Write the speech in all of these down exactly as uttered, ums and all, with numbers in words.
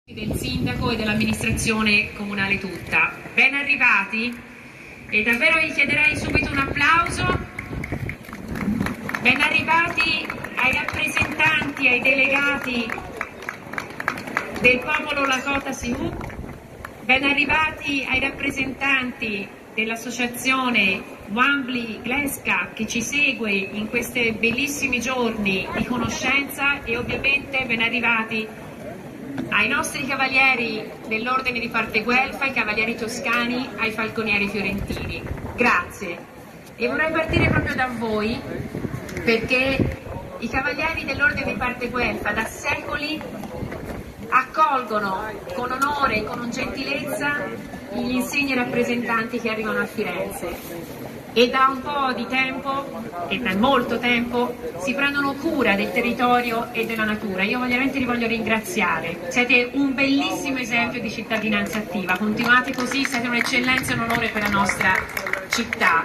del sindaco e dell'amministrazione comunale tutta. Ben arrivati e davvero vi chiederei subito un applauso. Ben arrivati ai rappresentanti, ai delegati del popolo Lakota Sioux, ben arrivati ai rappresentanti dell'associazione Wambli Gleska che ci segue in questi bellissimi giorni di conoscenza e ovviamente ben arrivati ai nostri cavalieri dell'Ordine di Parte Guelfa, ai cavalieri toscani, ai falconieri fiorentini. Grazie. E vorrei partire proprio da voi, perché i cavalieri dell'Ordine di Parte Guelfa da secoli accolgono con onore e con gentilezza gli insigni rappresentanti che arrivano a Firenze. E da un po' di tempo, e da molto tempo, si prendono cura del territorio e della natura. Io veramente li voglio ringraziare. Siete un bellissimo esempio di cittadinanza attiva. Continuate così, siete un'eccellenza e un onore per la nostra città.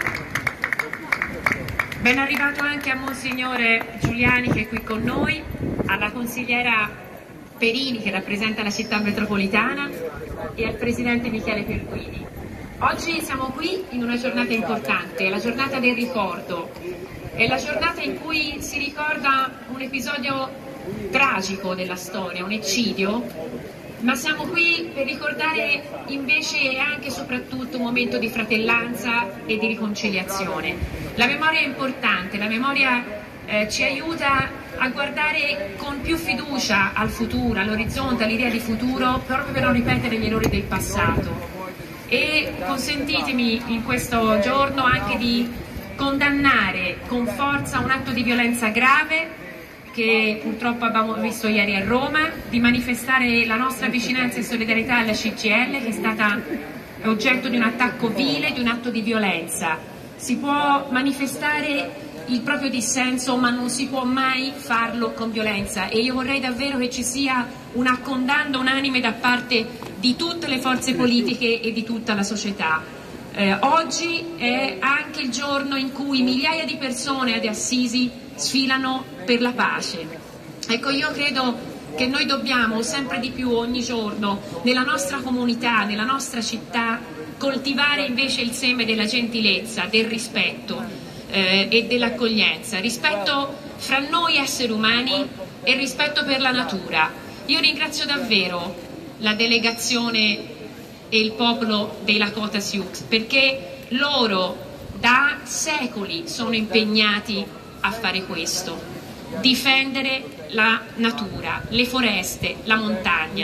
Ben arrivato anche a Monsignore Giuliani che è qui con noi, alla consigliera Perini che rappresenta la città metropolitana e al presidente Michele Perguini. Oggi siamo qui in una giornata importante, la giornata del ricordo, è la giornata in cui si ricorda un episodio tragico della storia, un eccidio, ma siamo qui per ricordare invece anche e soprattutto un momento di fratellanza e di riconciliazione. La memoria è importante, la memoria eh, ci aiuta a guardare con più fiducia al futuro, all'orizzonte, all'idea di futuro, proprio per non ripetere gli errori del passato. E consentitemi in questo giorno anche di condannare con forza un atto di violenza grave che purtroppo abbiamo visto ieri a Roma, di manifestare la nostra vicinanza e solidarietà alla C G I L che è stata oggetto di un attacco vile, di un atto di violenza. Si può manifestare il proprio dissenso, ma non si può mai farlo con violenza e io vorrei davvero che ci sia una condanna unanime da parte di tutte le forze politiche e di tutta la società. Eh, oggi è anche il giorno in cui migliaia di persone ad Assisi sfilano per la pace. Ecco, io credo che noi dobbiamo sempre di più ogni giorno nella nostra comunità, nella nostra città, coltivare invece il seme della gentilezza, del rispetto eh, e dell'accoglienza, rispetto fra noi esseri umani e rispetto per la natura. Io ringrazio davvero la delegazione e il popolo dei Lakota Sioux perché loro da secoli sono impegnati a fare questo, difendere la natura, le foreste, la montagna.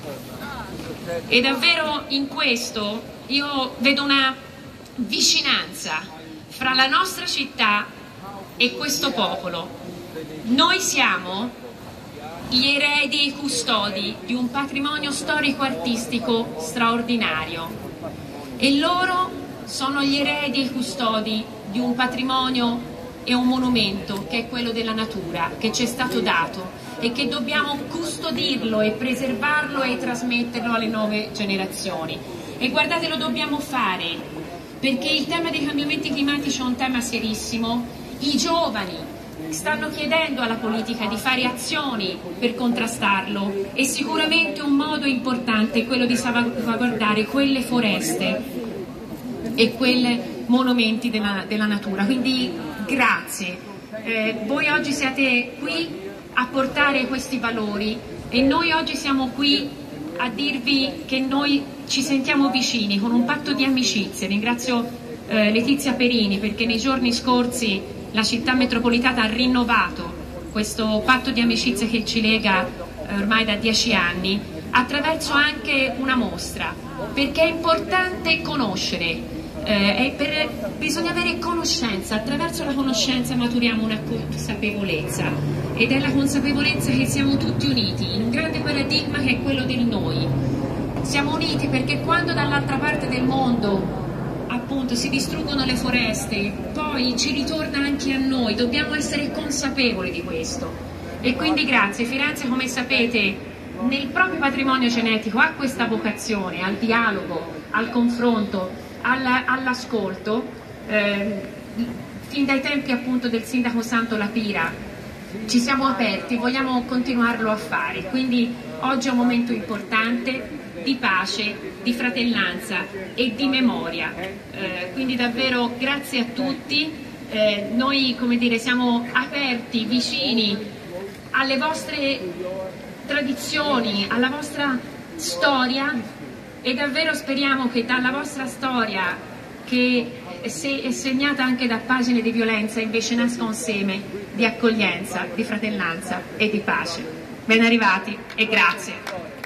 E davvero in questo io vedo una vicinanza fra la nostra città e questo popolo. Noi siamo gli eredi e i custodi di un patrimonio storico-artistico straordinario e loro sono gli eredi e i custodi di un patrimonio e un monumento che è quello della natura, che ci è stato dato e che dobbiamo custodirlo e preservarlo e trasmetterlo alle nuove generazioni. E guardate, lo dobbiamo fare perché il tema dei cambiamenti climatici è un tema serissimo. I giovani stanno chiedendo alla politica di fare azioni per contrastarlo e sicuramente un modo importante è quello di salvaguardare quelle foreste e quei monumenti della, della natura. Quindi grazie, eh, voi oggi siete qui a portare questi valori e noi oggi siamo qui a dirvi che noi ci sentiamo vicini con un patto di amicizia. Ringrazio eh, Letizia Perini perché nei giorni scorsi la città metropolitana ha rinnovato questo patto di amicizia che ci lega eh, ormai da dieci anni attraverso anche una mostra, perché è importante conoscere, eh, è per, bisogna avere conoscenza, attraverso la conoscenza maturiamo una consapevolezza ed è la consapevolezza che siamo tutti uniti in un grande paradigma che è quello del noi. Siamo uniti perché quando dall'altra parte del mondo appunto si distruggono le foreste, poi ci ritorna anche a noi, dobbiamo essere consapevoli di questo. E quindi grazie, Firenze come sapete nel proprio patrimonio genetico ha questa vocazione al dialogo, al confronto, all'ascolto, eh, fin dai tempi appunto del sindaco Santo Lapira ci siamo aperti, vogliamo continuarlo a fare, quindi oggi è un momento importante di pace, di fratellanza e di memoria, eh, quindi davvero grazie a tutti, eh, noi come dire, siamo aperti, vicini alle vostre tradizioni, alla vostra storia e davvero speriamo che dalla vostra storia, che è segnata anche da pagine di violenza, invece nasca un seme di accoglienza, di fratellanza e di pace. Ben arrivati e grazie.